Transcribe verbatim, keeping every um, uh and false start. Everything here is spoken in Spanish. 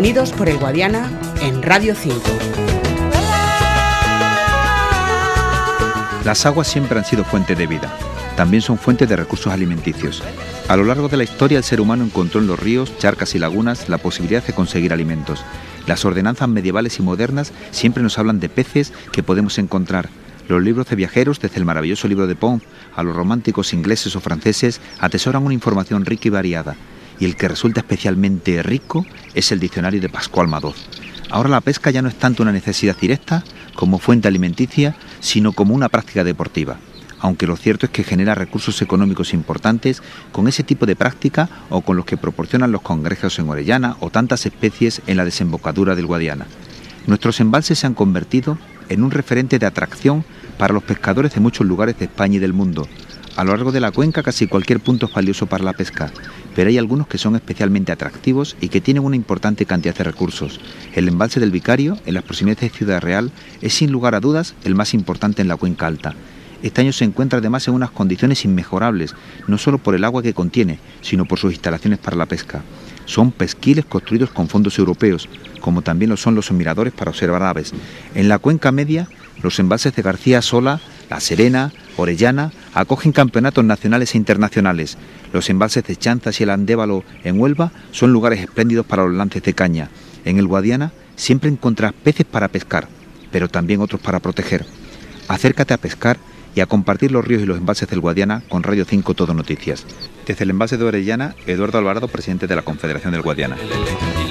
Unidos por el Guadiana en Radio cinco. Las aguas siempre han sido fuente de vida. También son fuentes de recursos alimenticios. A lo largo de la historia, el ser humano encontró en los ríos, charcas y lagunas la posibilidad de conseguir alimentos. Las ordenanzas medievales y modernas siempre nos hablan de peces que podemos encontrar. Los libros de viajeros, desde el maravilloso libro de Pont a los románticos ingleses o franceses, atesoran una información rica y variada. Y el que resulta especialmente rico es el diccionario de Pascual Madoz. Ahora la pesca ya no es tanto una necesidad directa como fuente alimenticia, sino como una práctica deportiva. Aunque lo cierto es que genera recursos económicos importantes con ese tipo de práctica o con los que proporcionan los cangrejos en Orellana o tantas especies en la desembocadura del Guadiana. Nuestros embalses se han convertido en un referente de atracción para los pescadores de muchos lugares de España y del mundo. A lo largo de la cuenca casi cualquier punto es valioso para la pesca, pero hay algunos que son especialmente atractivos y que tienen una importante cantidad de recursos. El embalse del Vicario, en las proximidades de Ciudad Real, es sin lugar a dudas el más importante en la cuenca alta. Este año se encuentra además en unas condiciones inmejorables, no solo por el agua que contiene, sino por sus instalaciones para la pesca. Son pesquiles construidos con fondos europeos, como también lo son los miradores para observar aves. En la cuenca media, los embalses de García Sola, La Serena, Orellana, acogen campeonatos nacionales e internacionales. Los embalses de Chanzas y el Andévalo en Huelva son lugares espléndidos para los lances de caña. En el Guadiana siempre encontrarás peces para pescar, pero también otros para proteger. Acércate a pescar y a compartir los ríos y los embalses del Guadiana con Radio cinco Todo Noticias. Desde el embalse de Orellana, Eduardo Alvarado, presidente de la Confederación del Guadiana.